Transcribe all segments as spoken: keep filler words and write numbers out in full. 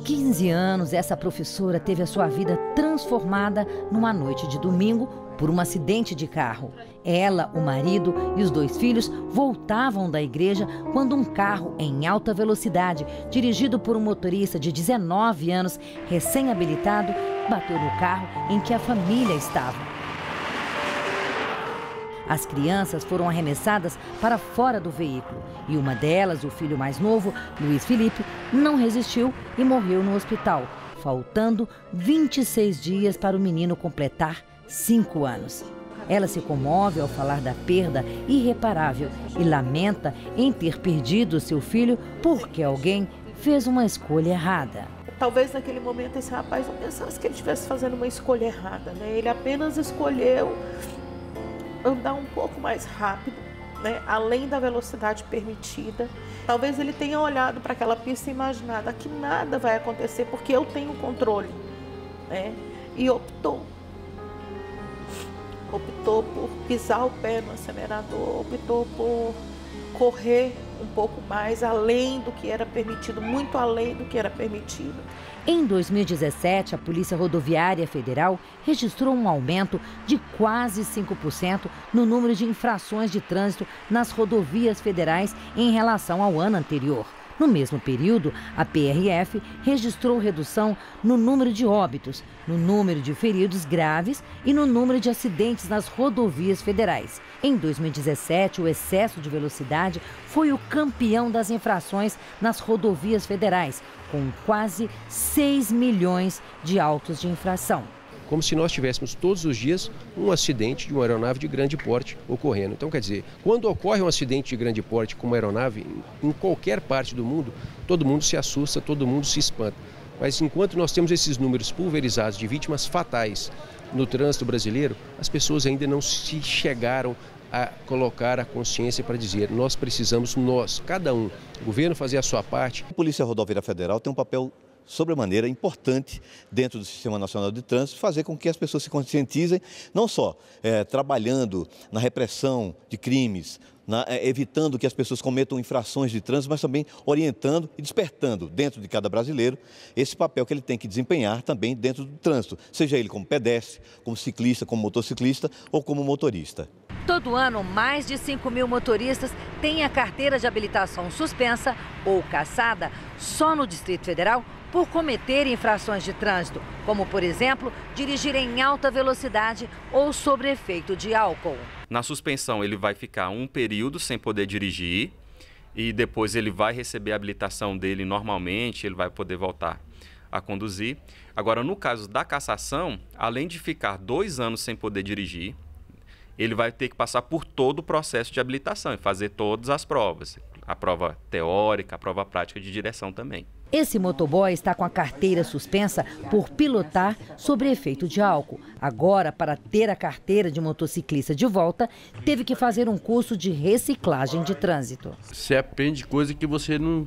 quinze anos, essa professora teve a sua vida transformada numa noite de domingo por um acidente de carro. Ela, o marido e os dois filhos voltavam da igreja quando um carro em alta velocidade, dirigido por um motorista de dezenove anos, recém-habilitado, bateu no carro em que a família estava. As crianças foram arremessadas para fora do veículo e uma delas, o filho mais novo, Luiz Felipe, não resistiu e morreu no hospital, faltando vinte e seis dias para o menino completar cinco anos. Ela se comove ao falar da perda irreparável e lamenta em ter perdido seu filho porque alguém fez uma escolha errada. Talvez naquele momento esse rapaz não pensasse que ele estivesse fazendo uma escolha errada, né? Ele apenas escolheu andar um pouco mais rápido, né? Além da velocidade permitida. Talvez ele tenha olhado para aquela pista e imaginado que nada vai acontecer porque eu tenho controle, né? E optou. Optou por pisar o pé no acelerador, optou por correr um pouco mais além do que era permitido, muito além do que era permitido. Em dois mil e dezessete, a Polícia Rodoviária Federal registrou um aumento de quase cinco por cento no número de infrações de trânsito nas rodovias federais em relação ao ano anterior. No mesmo período, a P R F registrou redução no número de óbitos, no número de feridos graves e no número de acidentes nas rodovias federais. Em dois mil e dezessete, o excesso de velocidade foi o campeão das infrações nas rodovias federais, com quase seis milhões de autos de infração. Como se nós tivéssemos todos os dias um acidente de uma aeronave de grande porte ocorrendo. Então, quer dizer, quando ocorre um acidente de grande porte com uma aeronave, em qualquer parte do mundo, todo mundo se assusta, todo mundo se espanta. Mas enquanto nós temos esses números pulverizados de vítimas fatais no trânsito brasileiro, as pessoas ainda não se chegaram a colocar a consciência para dizer: nós precisamos, nós, cada um, o governo fazer a sua parte. A Polícia Rodoviária Federal tem um papel sobremaneira importante dentro do Sistema Nacional de Trânsito, fazer com que as pessoas se conscientizem, não só é, trabalhando na repressão de crimes, na, é, evitando que as pessoas cometam infrações de trânsito, mas também orientando e despertando dentro de cada brasileiro esse papel que ele tem que desempenhar também dentro do trânsito, seja ele como pedestre, como ciclista, como motociclista ou como motorista. Todo ano, mais de cinco mil motoristas têm a carteira de habilitação suspensa ou cassada só no Distrito Federal por cometer infrações de trânsito, como, por exemplo, dirigir em alta velocidade ou sob efeito de álcool. Na suspensão, ele vai ficar um período sem poder dirigir e depois ele vai receber a habilitação dele normalmente, ele vai poder voltar a conduzir. Agora, no caso da cassação, além de ficar dois anos sem poder dirigir, ele vai ter que passar por todo o processo de habilitação e fazer todas as provas. A prova teórica, a prova prática de direção também. Esse motoboy está com a carteira suspensa por pilotar sob efeito de álcool. Agora, para ter a carteira de motociclista de volta, teve que fazer um curso de reciclagem de trânsito. Você aprende coisa que você não,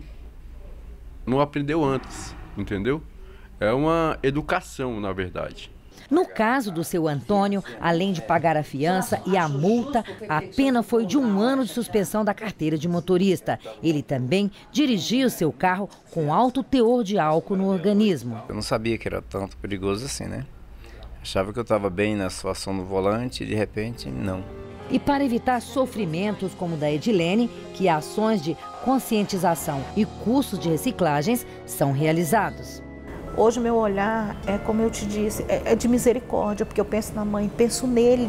não aprendeu antes, entendeu? É uma educação, na verdade. No caso do seu Antônio, além de pagar a fiança e a multa, a pena foi de um ano de suspensão da carteira de motorista. Ele também dirigia o seu carro com alto teor de álcool no organismo. Eu não sabia que era tanto perigoso assim, né? Achava que eu estava bem na situação no volante e de repente, não. E para evitar sofrimentos como o da Edilene, que ações de conscientização e cursos de reciclagens são realizados. Hoje meu olhar é, como eu te disse, é, é de misericórdia, porque eu penso na mãe, penso nele.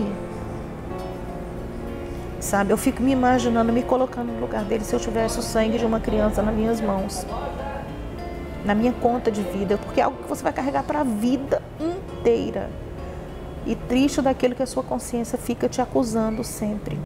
Sabe, eu fico me imaginando, me colocando no lugar dele se eu tivesse o sangue de uma criança nas minhas mãos. Na minha conta de vida, porque é algo que você vai carregar para a vida inteira. E triste daquilo que a sua consciência fica te acusando sempre.